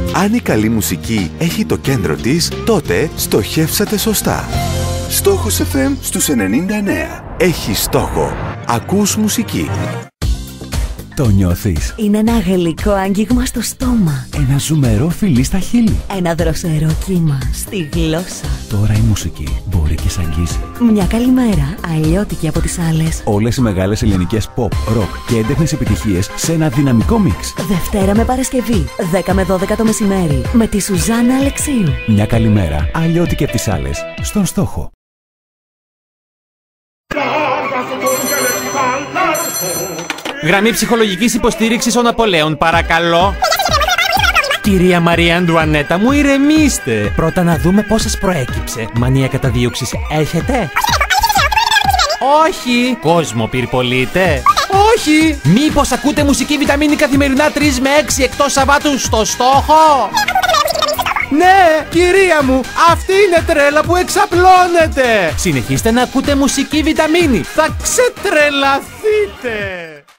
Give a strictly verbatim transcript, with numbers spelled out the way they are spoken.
Αν η καλή μουσική έχει το κέντρο της, τότε στοχεύσατε σωστά. Στόχος εφ εμ στους ενενήντα εννέα. Έχει στόχο. Ακούς μουσική. Το νιώθεις? Είναι ένα γλυκό άγγιγμα στο στόμα. Ένα ζουμερό φιλί στα χείλη. Ένα δροσερό κύμα στη γλώσσα. Τώρα η μουσική μπορεί και σ' αγγίζει. Μια καλημέρα, αλλιώτικη από τις άλλες. Όλες οι μεγάλες ελληνικές pop, rock και έντεχνες επιτυχίες σε ένα δυναμικό μίξ. Δευτέρα με Παρασκευή, δέκα με δώδεκα το μεσημέρι, με τη Σουζάννα Αλεξίου. Μια καλημέρα, αλλιώτικη από τις άλλες, στον στόχο. Γραμμή ψυχολογικής υποστήριξης ο Ναπολέων, παρακαλώ. Κυρία Μαρία Αντουανέτα μου, ηρεμήστε. Πρώτα να δούμε πώς σας προέκυψε. Μανία καταδίωξης έχετε? Όχι. Κόσμο πυρπολείτε? Όχι. Μήπως ακούτε μουσική βιταμίνη καθημερινά τρεις με έξι εκτός Σαββάτου στο στόχο? Ναι, κυρία μου, αυτή είναι τρέλα που εξαπλώνεται. Συνεχίστε να ακούτε μουσική βιταμίνη. Θα ξετρελαθείτε.